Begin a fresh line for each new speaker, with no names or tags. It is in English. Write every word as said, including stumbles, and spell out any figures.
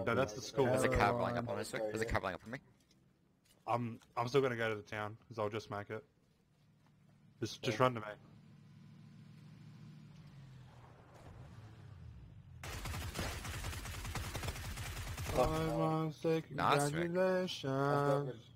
No, that's the school.
There's a car rolling up on us. There's a car rolling up on me.
I'm I'm still gonna go to the town because I'll just smack it. Just just run to me. I want to say
Nice, Rick.
congratulations.